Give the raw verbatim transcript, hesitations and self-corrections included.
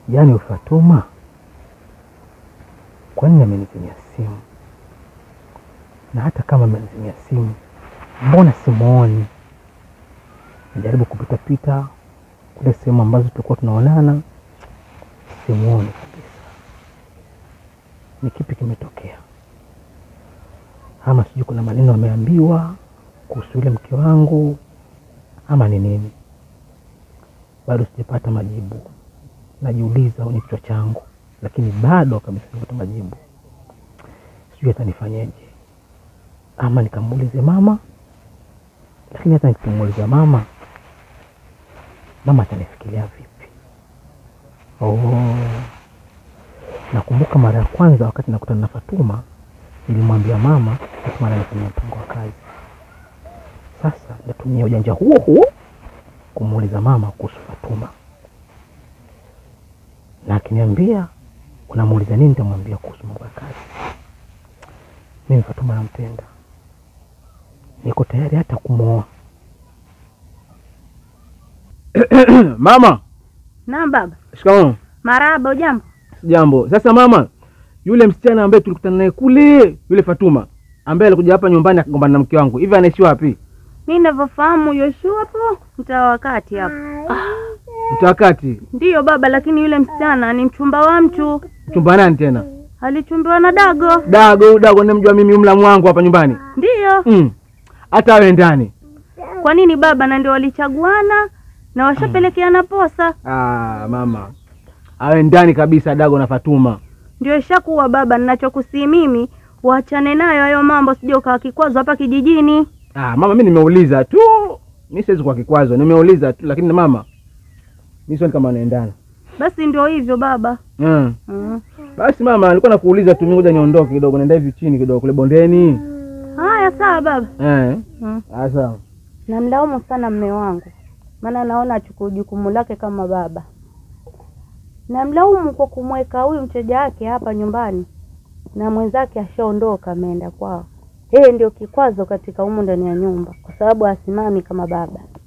Yaani Fatuma, kwa nini amenizimia simu? Na hata kama amenizimia simu, mbona simuoni? Najaribu kupita pita kule sehemu ambazo tulikuwa tunaonana, simuoni kabisa. Ni kipi kimetokea? Ama sijui kuna maneno ameambiwa kuhusu yule mke wangu ama ni nini? Bado sijapata majibu. Najiuliza ni kichwa changu, lakini bado kabisa sijapata majibu. Sijui atanifanyaje. Ama nikamuulize mama, lakini hata nikimuuliza mama, mama atanifikiria vipi? Oh. Nakumbuka mara ya kwanza wakati nakutana na Fatuma, nilimwambia mama Fatuma ananifanyia mpango wa kazi. Sasa natumia ujanja huo huo kumuuliza mama kuhusu Fatuma. Na akiniambia unamuuliza nini, nitamwambia kuhusu mambo ya kazi. Mimi Fatuma nampenda. Niko tayari hata kumuoa. Mama. Naam baba. Shikamoo. Marahaba, ujambo? Jambo. Sasa mama, yule msichana ambaye tulikutana naye kule, yule Fatuma, ambaye alikuja hapa nyumbani akagombana na mke wangu, hivi anaishi wapi? Mimi ninavyofahamu Yoshua hapo mtaa wakati hapo. Ah, mtaa wakati? Ndiyo baba, lakini yule msichana ni mchumba wa mtu. Mchumba nani tena? Alichumbiwa na Dago. Dago, Dago nimjua mimi, mlamu wangu hapa nyumbani. Ndiyo. Mm. Hata awe ndani. Kwa nini baba? Na ndio walichaguana na washapelekeana posa. Ah, mama. Awe ndani kabisa Dago na Fatuma. Ndio ishakuwa baba, ninachokusii mimi waachane nayo hayo mambo, sije ukawa kikwazo hapa kijijini. Ah, mama mimi nimeuliza tu. Mimi siwezi kwa kikwazo, nimeuliza tu, lakini mama mimi sioni kama anaendana. Basi ndio hivyo baba. Mm. Mm. Basi mama, nilikuwa nakuuliza tu, ngoja niondoke kidogo, naenda hivi chini kidogo kule bondeni. Haya sawa baba. Eh. Mm. Ah, sawa. Namlaumu sana mume wangu, maana naona achukua jukumu lake kama baba. Namlaumu kwa kumweka huyu mteja wake hapa nyumbani na mwenzake ashaondoka ameenda kwao. Yeye ndio kikwazo katika humu ndani ya nyumba kwa sababu asimami kama baba.